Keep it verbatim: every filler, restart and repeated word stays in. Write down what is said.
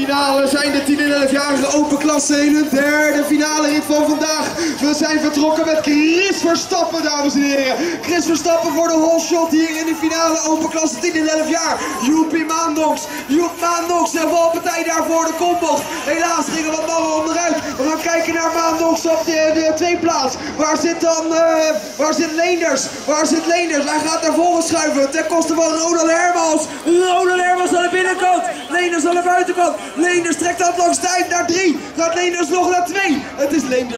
finale zijn de tien en elfjarige open klasse in hun derde finale rit van vandaag. We zijn vertrokken met Chris Verstappen, dames en heren. Chris Verstappen voor de holshot hier in de finale open klasse tien en elf jaar. Joepie Maandox, Joep Maandox en valpartij daar voor de kombocht. Helaas gingen wat mannen onderuit. We gaan kijken naar Maandox op de, de twee plaats. Waar zit dan, uh, waar zit Leenders? Waar zit Leenders? Hij gaat naar voren schuiven ten koste van Ronald Hermans. Ronald Hermans aan de binnenkant. Leenders aan de buitenkant. Leenders trekt dat langs tijd naar drie. Gaat Leenders nog naar twee. Het is Leenders.